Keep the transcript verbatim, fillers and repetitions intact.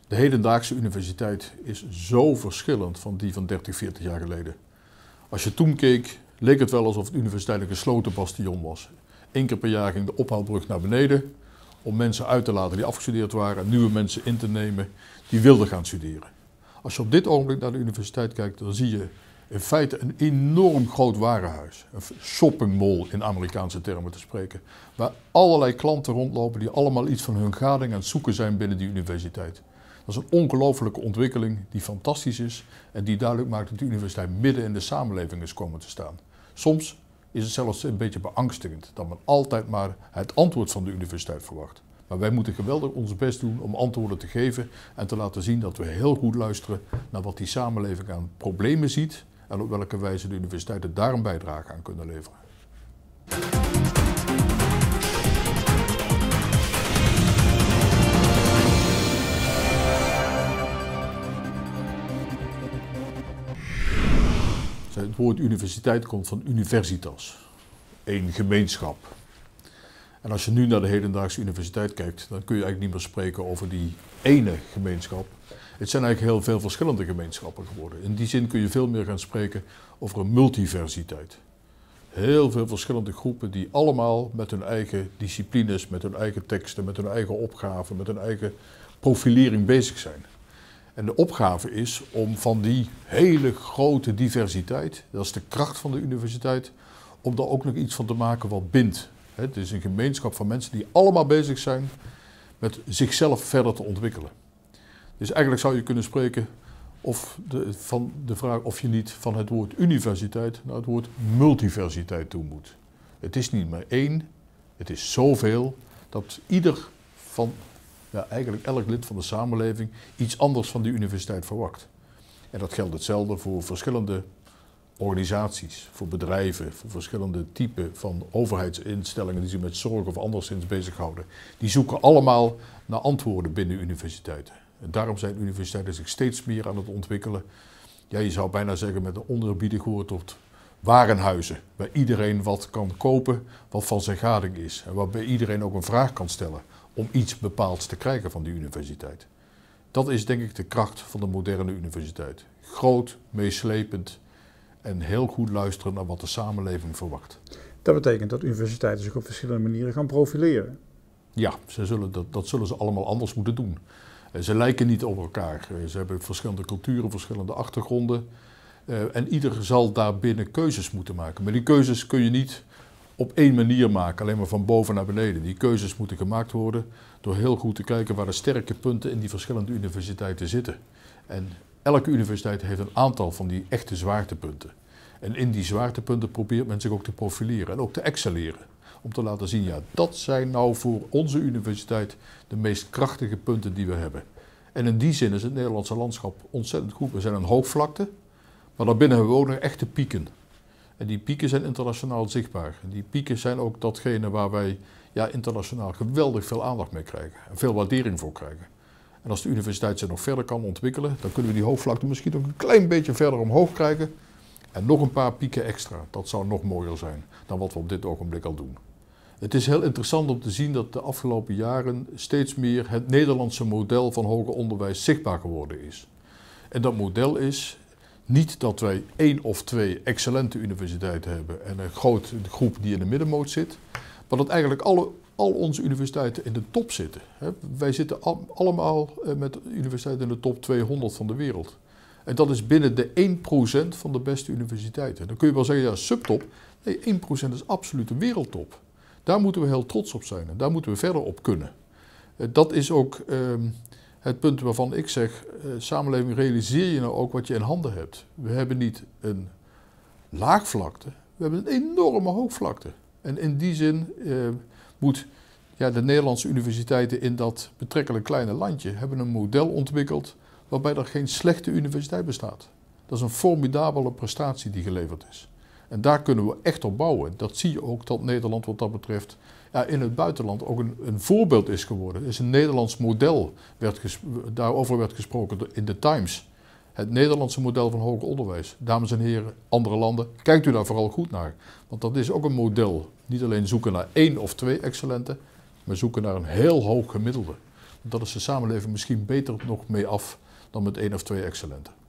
De hedendaagse universiteit is zo verschillend van die van dertig, veertig jaar geleden. Als je toen keek, leek het wel alsof de universiteit een gesloten bastion was. Eén keer per jaar ging de ophaalbrug naar beneden om mensen uit te laten die afgestudeerd waren en nieuwe mensen in te nemen die wilden gaan studeren. Als je op dit ogenblik naar de universiteit kijkt, dan zie je in feite een enorm groot warenhuis. Een shoppingmall in Amerikaanse termen te spreken. Waar allerlei klanten rondlopen die allemaal iets van hun gading aan het zoeken zijn binnen die universiteit. Dat is een ongelofelijke ontwikkeling die fantastisch is en die duidelijk maakt dat de universiteit midden in de samenleving is komen te staan. Soms is het zelfs een beetje beangstigend dat men altijd maar het antwoord van de universiteit verwacht. Maar wij moeten geweldig ons best doen om antwoorden te geven en te laten zien dat we heel goed luisteren naar wat die samenleving aan problemen ziet en op welke wijze de universiteiten daar een bijdrage aan kunnen leveren. Het woord universiteit komt van universitas, één gemeenschap. En als je nu naar de hedendaagse universiteit kijkt, dan kun je eigenlijk niet meer spreken over die ene gemeenschap. Het zijn eigenlijk heel veel verschillende gemeenschappen geworden. In die zin kun je veel meer gaan spreken over een multiversiteit. Heel veel verschillende groepen die allemaal met hun eigen disciplines, met hun eigen teksten, met hun eigen opgaven, met hun eigen profilering bezig zijn. En de opgave is om van die hele grote diversiteit, dat is de kracht van de universiteit, om daar ook nog iets van te maken wat bindt. Het is een gemeenschap van mensen die allemaal bezig zijn met zichzelf verder te ontwikkelen. Dus eigenlijk zou je kunnen spreken of de, van de vraag of je niet van het woord universiteit naar het woord multiversiteit toe moet. Het is niet maar één, het is zoveel dat ieder van, ja, eigenlijk elk lid van de samenleving iets anders van die universiteit verwacht. En dat geldt hetzelfde voor verschillende organisaties, voor bedrijven, voor verschillende typen van overheidsinstellingen die zich met zorg of anderszins bezighouden. Die zoeken allemaal naar antwoorden binnen universiteiten. En daarom zijn universiteiten zich steeds meer aan het ontwikkelen. Ja, je zou bijna zeggen met een oneerbiedig woord tot warenhuizen, waar iedereen wat kan kopen wat van zijn gading is. En waarbij iedereen ook een vraag kan stellen om iets bepaalds te krijgen van die universiteit. Dat is denk ik de kracht van de moderne universiteit. Groot, meeslepend en heel goed luisteren naar wat de samenleving verwacht. Dat betekent dat universiteiten zich op verschillende manieren gaan profileren. Ja, ze zullen dat, dat zullen ze allemaal anders moeten doen. Ze lijken niet op elkaar. Ze hebben verschillende culturen, verschillende achtergronden. En ieder zal daarbinnen keuzes moeten maken. Maar die keuzes kun je niet op één manier maken, alleen maar van boven naar beneden. Die keuzes moeten gemaakt worden door heel goed te kijken waar de sterke punten in die verschillende universiteiten zitten. En elke universiteit heeft een aantal van die echte zwaartepunten. En in die zwaartepunten probeert men zich ook te profileren en ook te excelleren. Om te laten zien, ja, dat zijn nou voor onze universiteit de meest krachtige punten die we hebben. En in die zin is het Nederlandse landschap ontzettend goed. We zijn een hoogvlakte, maar daarbinnen hebben we ook nog echte pieken. En die pieken zijn internationaal zichtbaar. En die pieken zijn ook datgene waar wij ja, internationaal geweldig veel aandacht mee krijgen. En veel waardering voor krijgen. En als de universiteit zich nog verder kan ontwikkelen, dan kunnen we die hoogvlakte misschien nog een klein beetje verder omhoog krijgen. En nog een paar pieken extra. Dat zou nog mooier zijn dan wat we op dit ogenblik al doen. Het is heel interessant om te zien dat de afgelopen jaren steeds meer het Nederlandse model van hoger onderwijs zichtbaar geworden is. En dat model is niet dat wij één of twee excellente universiteiten hebben en een grote groep die in de middenmoot zit, maar dat eigenlijk alle, al onze universiteiten in de top zitten. Wij zitten al, allemaal met universiteiten in de top tweehonderd van de wereld. En dat is binnen de één procent van de beste universiteiten. Dan kun je wel zeggen, ja, subtop. Nee, één procent is absoluut de wereldtop. Daar moeten we heel trots op zijn en daar moeten we verder op kunnen. Dat is ook um, het punt waarvan ik zeg, uh, samenleving, realiseer je nou ook wat je in handen hebt. We hebben niet een laagvlakte, we hebben een enorme hoogvlakte. En in die zin uh, moet ja, de Nederlandse universiteiten in dat betrekkelijk kleine landje hebben een model ontwikkeld waarbij er geen slechte universiteit bestaat. Dat is een formidabele prestatie die geleverd is. En daar kunnen we echt op bouwen. Dat zie je ook dat Nederland wat dat betreft ja, in het buitenland ook een, een voorbeeld is geworden. Het is een Nederlands model, werd daarover werd gesproken in de Times. Het Nederlandse model van hoger onderwijs. Dames en heren, andere landen, kijkt u daar vooral goed naar. Want dat is ook een model. Niet alleen zoeken naar één of twee excellente, maar zoeken naar een heel hoog gemiddelde. Dat is de samenleving misschien beter nog mee af dan met één of twee excellenten.